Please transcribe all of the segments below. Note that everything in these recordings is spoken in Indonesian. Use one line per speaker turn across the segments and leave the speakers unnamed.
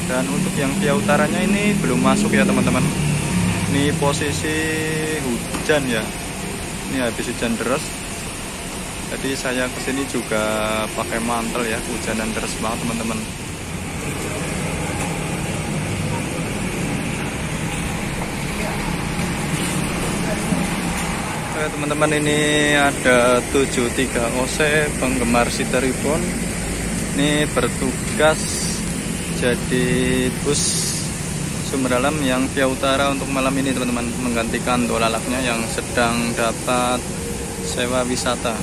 Dan untuk yang via utaranya ini belum masuk ya teman-teman. Ini posisi hujan ya. Ini habis hujan deras. Jadi saya kesini juga pakai mantel ya, hujanan deras banget teman-teman. Oke teman-teman, ini ada 73 OC penggemar Cirebon. Ini bertugas jadi bus Sumber Alam yang via utara untuk malam ini teman-teman, menggantikan dolalaknya yang sedang dapat sewa wisata.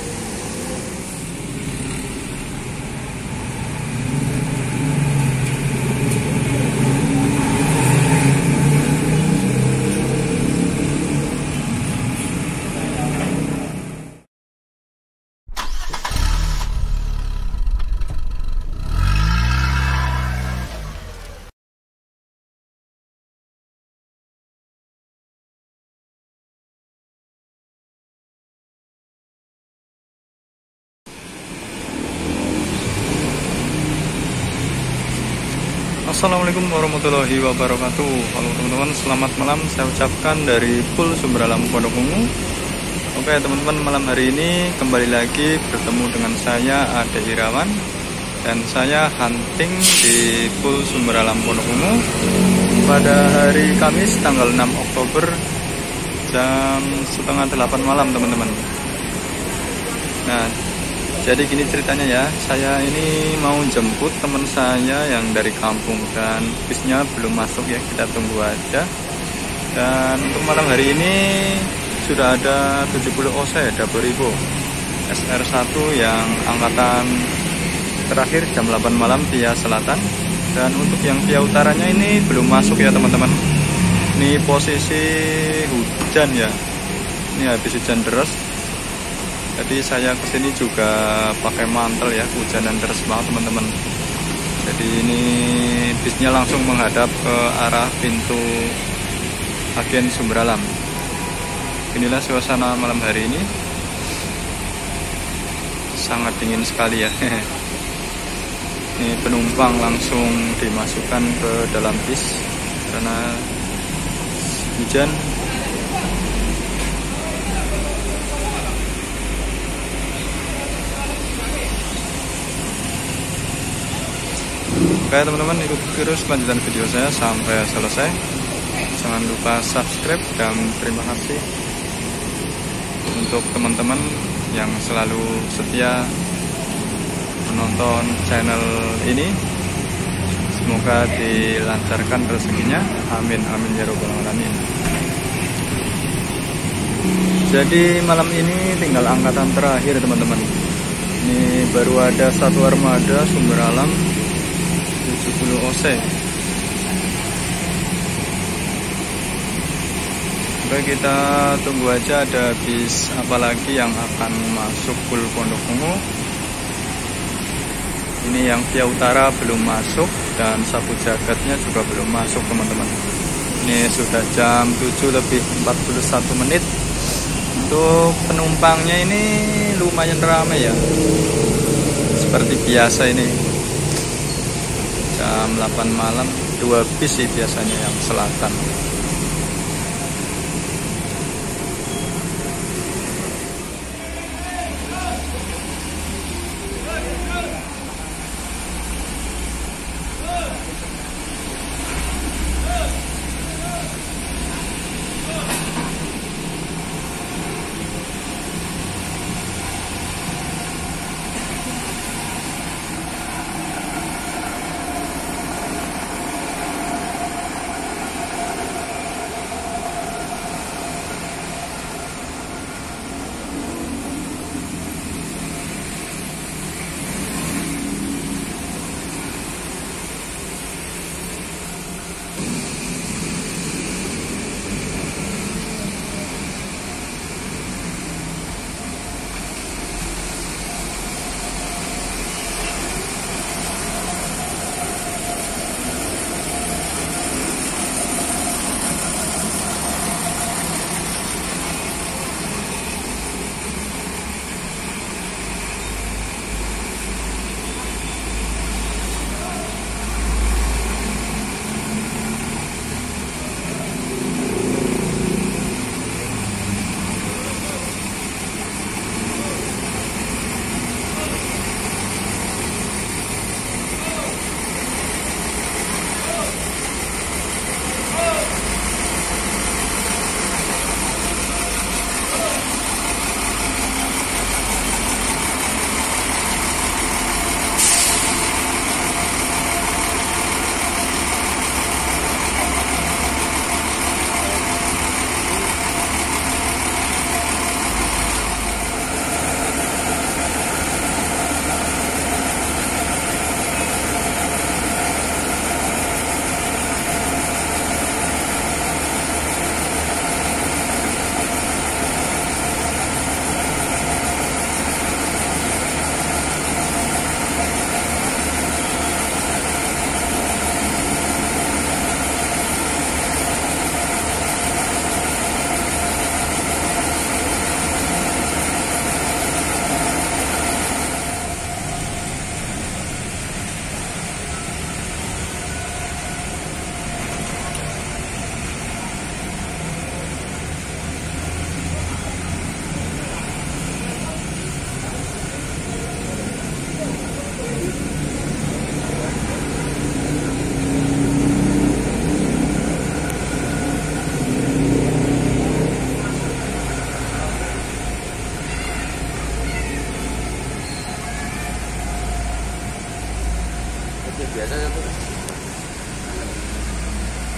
Assalamualaikum warahmatullahi wabarakatuh. Halo teman-teman, selamat malam saya ucapkan dari Pool Sumber Alam Pondok Ungu. Oke teman-teman, malam hari ini kembali lagi bertemu dengan saya Ade Irawan. Dan saya hunting di Pool Sumber Alam Pondok Ungu pada hari Kamis tanggal 6 Oktober jam setengah 8 malam teman-teman. Nah, jadi gini ceritanya ya, saya ini mau jemput teman saya yang dari kampung dan bisnya belum masuk ya, kita tunggu aja. Dan untuk malam hari ini sudah ada 70 OC Double Rivo SR1 yang angkatan terakhir jam 8 malam via selatan. Dan untuk yang via utaranya ini belum masuk ya teman-teman. Ini posisi hujan ya, ini habis hujan deras. Jadi saya kesini juga pakai mantel ya, hujanan deras banget teman-teman. Jadi ini bisnya langsung menghadap ke arah pintu agen Sumber Alam. Inilah suasana malam hari ini, sangat dingin sekali ya. Ini penumpang langsung dimasukkan ke dalam bis karena hujan. Oke teman-teman, ikuti terus kelanjutan video saya sampai selesai. Jangan lupa subscribe dan terima kasih untuk teman-teman yang selalu setia menonton channel ini. Semoga dilancarkan rezekinya, amin amin ya robbal alamin. Jadi malam ini tinggal angkatan terakhir teman-teman. Ini baru ada satu armada Sumber Alam 70 OC. Baik, kita tunggu aja ada bis apalagi yang akan masuk Pool Pondok Ungu. Ini yang via utara belum masuk dan sapu jagatnya juga belum masuk teman-teman. Ini sudah jam 7:41 menit. Untuk penumpangnya ini lumayan ramai ya, seperti biasa ini jam 8 malam 2 bis sih biasanya yang selatan.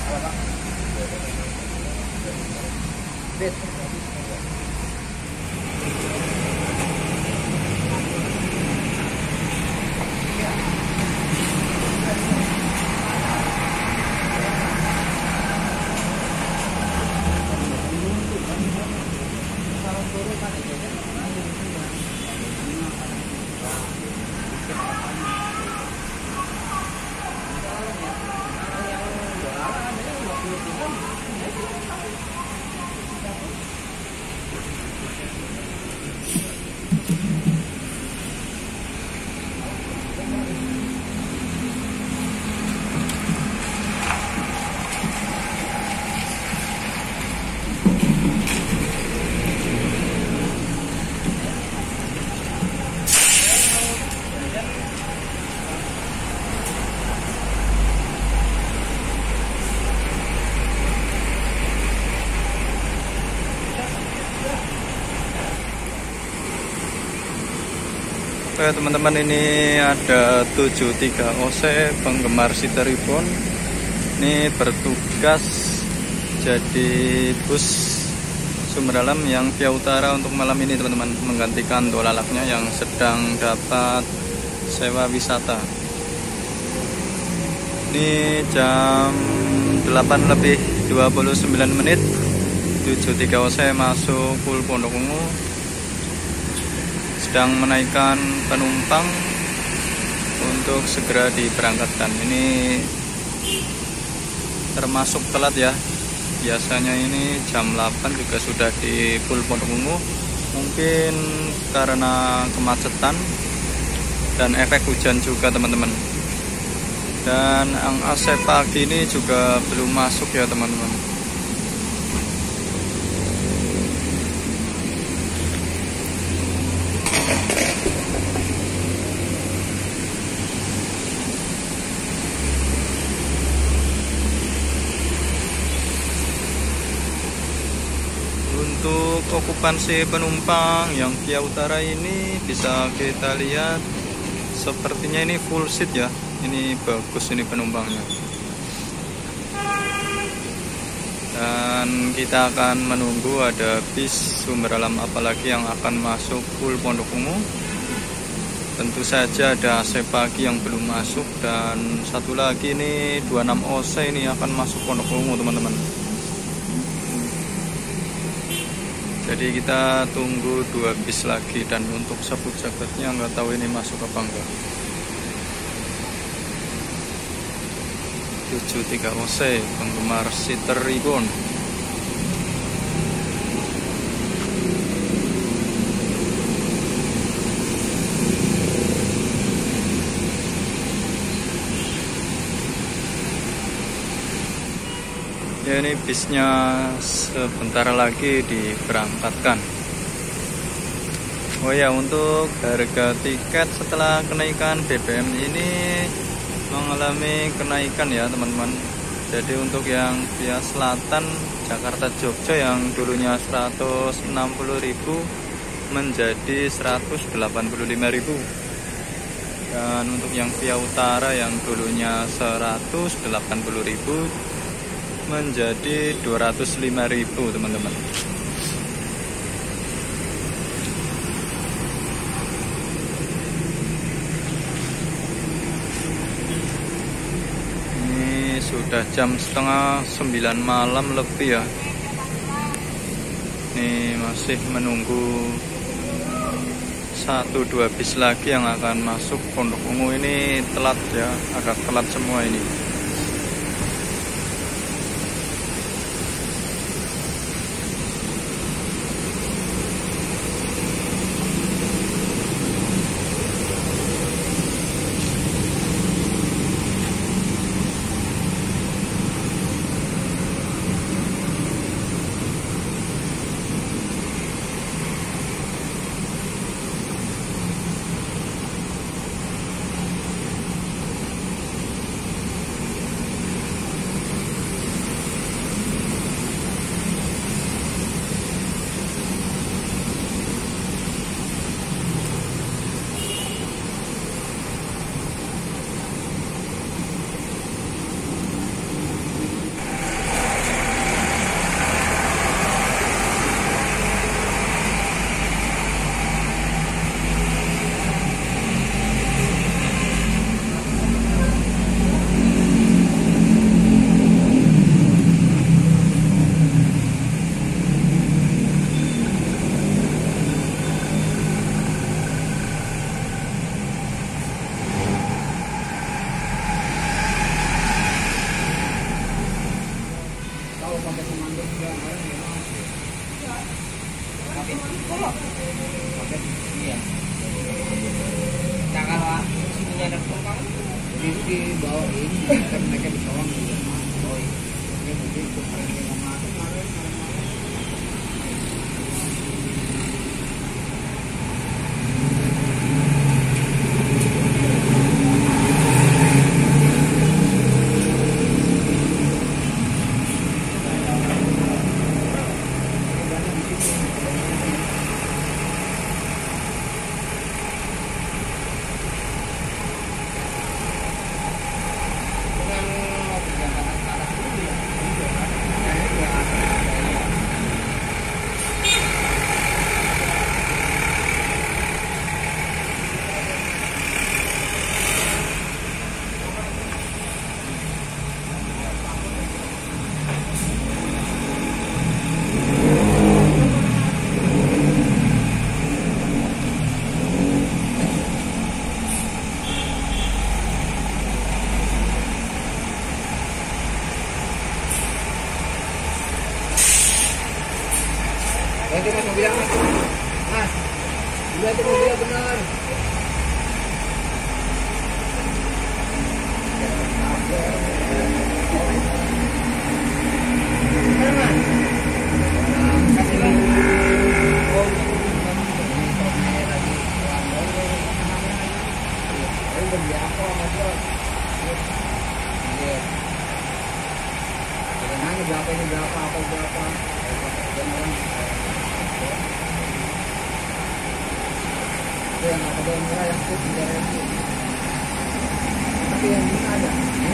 Oke teman-teman, ini ada 73 OC penggemar Sitter Ribbon. Ini bertugas jadi bus Sumber Alam yang via utara untuk malam ini teman-teman, menggantikan Dolalaknya yang sedang dapat sewa wisata. Ini jam 8:29, 73 OC masuk Pul Pondok Ungu, sedang menaikkan penumpang untuk segera diberangkatkan. Ini termasuk telat ya, biasanya ini jam 8 juga sudah di Pul Pondok Ungu. Mungkin karena kemacetan dan efek hujan juga teman-teman. Dan yang AC pagi ini juga belum masuk ya teman-teman. Untuk okupansi penumpang yang via utara ini bisa kita lihat sepertinya ini full seat ya. Ini bagus ini penumpangnya. Dan kita akan menunggu ada bis Sumber Alam apalagi yang akan masuk Pul Pondok Ungu. Tentu saja ada AC pagi yang belum masuk, dan satu lagi ini 26 OC ini akan masuk Pondok Ungu teman-teman. Jadi kita tunggu 2 bis lagi, dan untuk sabut jabatnya nggak tahu ini masuk apa enggak. 73 OC penggemar Sitter Ribbon. Ya, ini bisnya sebentar lagi diberangkatkan. Oh ya, untuk harga tiket setelah kenaikan BBM ini mengalami kenaikan ya teman-teman. Jadi untuk yang via selatan Jakarta Jogja yang dulunya 160.000 menjadi 185.000. Dan untuk yang via utara yang dulunya 180.000 menjadi 205.000 teman-teman. Ini sudah jam setengah 9 malam lebih ya. Ini masih menunggu 1-2 bis lagi yang akan masuk Pondok Ungu. Ini telat ya, agak telat semua ini.
Kan mereka disolong juga. Oh iya. Ini begitu. Kalau dia nggak masuk, kemarin. Itu mas mobilnya mas, mas, udah itu mobilnya benar. Kasih lagi. Oh, udah beli apa mas bos? Iya. Nanya berapa ini berapa apa berapa? Yang ada yang murah yang itu 3.000. Tapi yang bisa ada.